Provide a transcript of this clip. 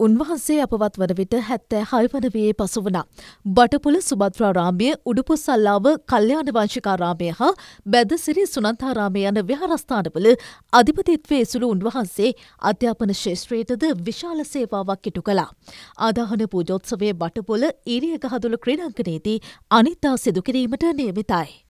උන්වහන්සේ අපවත් වන විට 76 වන වියේ පසු වුණා. බටපොළ සුභද්‍රාරාමය, උඩුපොස්සල්ලාව කල්යාණ වංශිකාරාමය හා බැදසිරි සුනන්තාරාමය යන විහාරස්ථානවල අධිපතිත්වයේ සුළු උන්වහන්සේ අධ්‍යාපන ශේෂ්ත්‍රයටද විශාල සේවාවක් ඉටු කළා. ආදාහන පූජෝත්සවයේ බටපොළ ඊරියගහදොළ ක්‍රීඩාංගණයේදී අනිද්දා සිදු කිරීමට නියමිතයි.